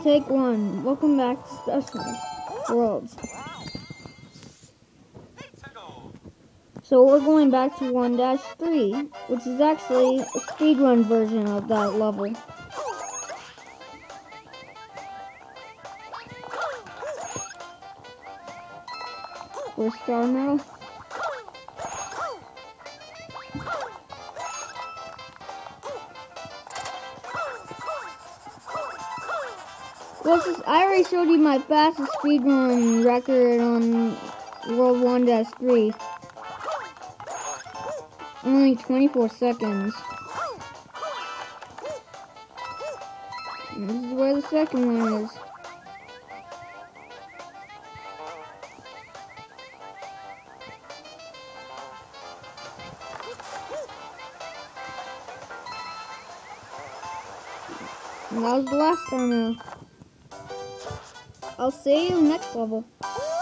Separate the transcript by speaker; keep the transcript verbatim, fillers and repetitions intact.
Speaker 1: Take one. Welcome back to Special Worlds. So we're going back to one dash three, which is actually a speedrun version of that level. First star medal. Well, this is, I already showed you my fastest speedrun record on World one dash three. Only twenty-four seconds. And this is where the second one is. And that was the last time. I'll see you next level.